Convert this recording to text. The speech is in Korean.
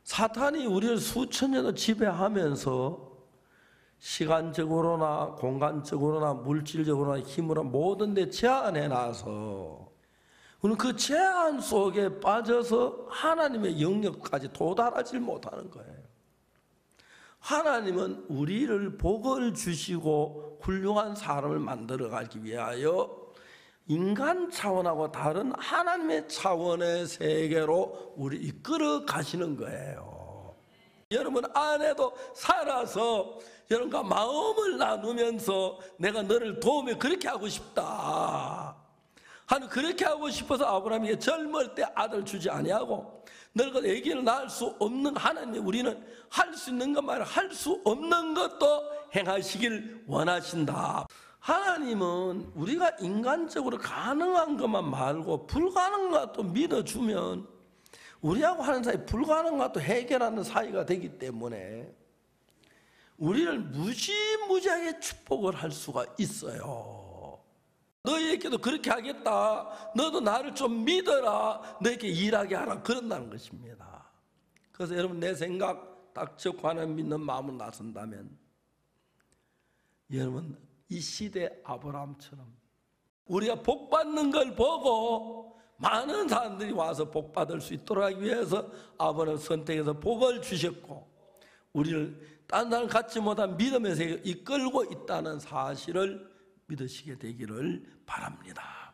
사탄이 우리를 수천 년을 지배하면서 시간적으로나 공간적으로나 물질적으로나 힘으로 모든 데 제한해 놔서 우리는 그 제한 속에 빠져서 하나님의 영역까지 도달하지 못하는 거예요. 하나님은 우리를 복을 주시고 훌륭한 사람을 만들어가기 위하여 인간 차원하고 다른 하나님의 차원의 세계로 우리 이끌어 가시는 거예요. 여러분 안에도 살아서 여러분과 마음을 나누면서 내가 너를 도우며 그렇게 하고 싶다 하는, 그렇게 하고 싶어서 아브라함에게 젊을 때 아들 주지 아니하고 늙어 아기를 낳을 수 없는 하나님, 우리는 할 수 있는 것만 할 수 없는 것도 행하시길 원하신다. 하나님은 우리가 인간적으로 가능한 것만 말고 불가능한 것도 믿어주면 우리하고 하는 사이 불가능한 것도 해결하는 사이가 되기 때문에 우리를 무지무지하게 축복을 할 수가 있어요. 너희에게도 그렇게 하겠다, 너도 나를 좀 믿어라, 너에게 일하게 하라, 그런다는 것입니다. 그래서 여러분, 내 생각 딱 적고 하나님 믿는 마음으로 나선다면 여러분 이 시대 아브라함처럼 우리가 복 받는 걸 보고 많은 사람들이 와서 복 받을 수 있도록 하기 위해서 아브라함을 선택해서 복을 주셨고 우리를 딴 사람 갖지 못한 믿음의 세계에 이끌고 있다는 사실을 믿으시게 되기를 바랍니다.